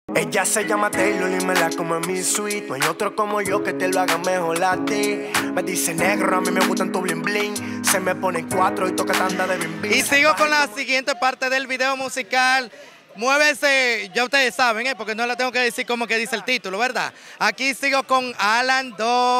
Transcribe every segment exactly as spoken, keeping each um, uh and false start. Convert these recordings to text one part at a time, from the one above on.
Ella se llama Taylor y me la como en mi suite. No hay otro como yo que te lo haga mejor a ti. Me dice negro, a mí me gustan tu bling bling. Se me ponen cuatro y toca tanda de bim bim. Y sigo con la siguiente parte del video musical. Muévese, ya ustedes saben, ¿eh? Porque no le tengo que decir como que dice el título, ¿verdad? Aquí sigo con Alan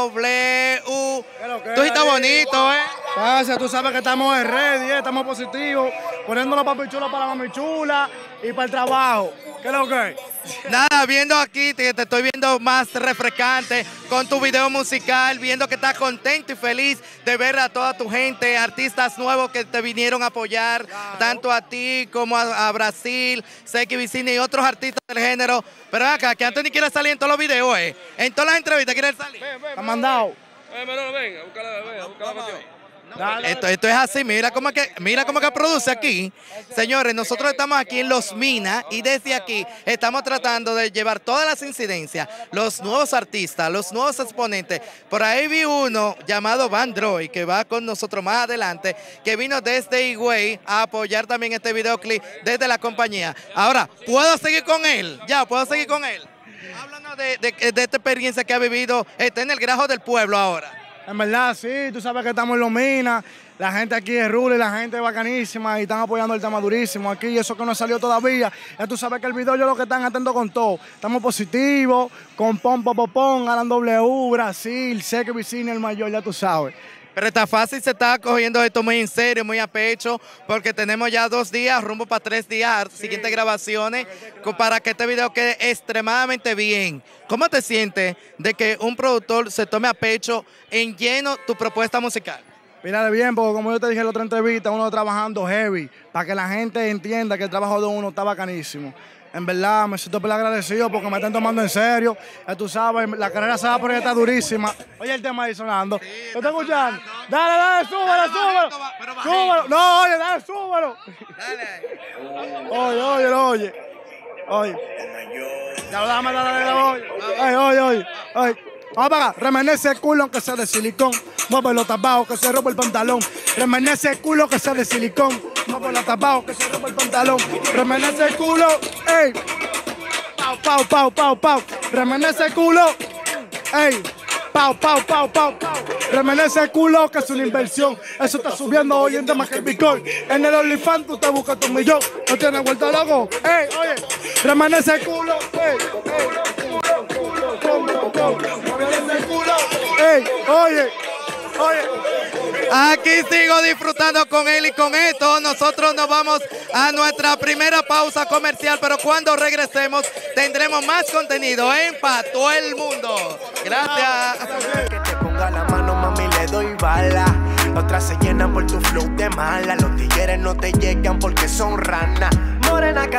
W. Tú estás bonito, ¿eh? Gracias, tú sabes que estamos en ready, ¿eh? Estamos positivos, poniendo la papi chula para la mami chula y para el trabajo. ¿Qué es lo que es? Nada, viendo aquí, te, te estoy viendo más refrescante con tu video musical, viendo que estás contento y feliz de ver a toda tu gente, artistas nuevos que te vinieron a apoyar, claro, tanto a ti como a, a Brasil, Seki Vicini y otros artistas del género. Pero acá, que Anthony quiere salir en todos los videos, ¿eh? En todas las entrevistas quiere salir. Ven, ven, ¿ha mandado? Ven, ven, ven, búscala, ven, búscala la canción. Esto, esto es así, mira cómo que, mira cómo que produce aquí. Señores, nosotros estamos aquí en Los Minas y desde aquí estamos tratando de llevar todas las incidencias, los nuevos artistas, los nuevos exponentes. Por ahí vi uno llamado Van Droy, que va con nosotros más adelante, que vino desde Higüey a apoyar también este videoclip desde la compañía. Ahora, ¿puedo seguir con él? Ya, ¿puedo seguir con él? Háblanos de, de, de esta experiencia que ha vivido, está en el Grajo del Pueblo ahora. En verdad, sí, tú sabes que estamos en Los Minas, la gente aquí es rural, la gente es bacanísima y están apoyando el tema durísimo aquí, y eso que no salió todavía. Ya tú sabes que el video yo lo que están atentos con todo. Estamos positivos, con Pom Pom Pom Pom, Alan W, Brasil, Seki Vicini, el mayor, ya tú sabes. Pero está fácil, se está cogiendo esto muy en serio, muy a pecho, porque tenemos ya dos días, rumbo para tres días, sí, siguientes grabaciones, para que este video quede extremadamente bien. ¿Cómo te sientes de que un productor se tome a pecho en lleno tu propuesta musical? Mírale bien, porque como yo te dije en la otra entrevista, uno trabajando heavy, para que la gente entienda que el trabajo de uno está bacanísimo. En verdad, me siento muy agradecido porque me están tomando en serio. Ya tú sabes, la carrera se va a poner, está durísima. Oye, el tema ahí sonando. Sí, ¿Lo estás escuchando? Dale, dale, súbelo, súbelo. Súbelo. No, oye, dale, súbelo. Dale. Oye, oye, oye. Oye. Ya, dame, dale, dale, oye. Oye, oye, oye. Oye. Vamos para acá. Remenece el culo aunque sea de silicón. Muévelo tabajo que se rompe el pantalón. Remenece el culo que sea de silicón. Muévelo tabajo que se rompe el pantalón. Remenece el culo. Ey. Pau, pau, pau, pau, pau. Remenece el culo. Ey. Pau, pau, pau, pau. Remenece el culo que es una inversión. Eso está subiendo hoy en día más que el Bitcoin. En el OnlyFans tú te buscas tu millón. No tienes vuelta loco. Ey, oye. Remenece el culo. Ey, ey. Ey, oye, oye. Aquí sigo disfrutando con él y con esto nosotros nos vamos a nuestra primera pausa comercial, pero cuando regresemos tendremos más contenido en Pa' Todo el Mundo. Gracias. Que te ponga la mano, mami, le doy bala. Las otras se llenan por tu flow de mala. Los tigres no te llegan porque son ranas. Morena.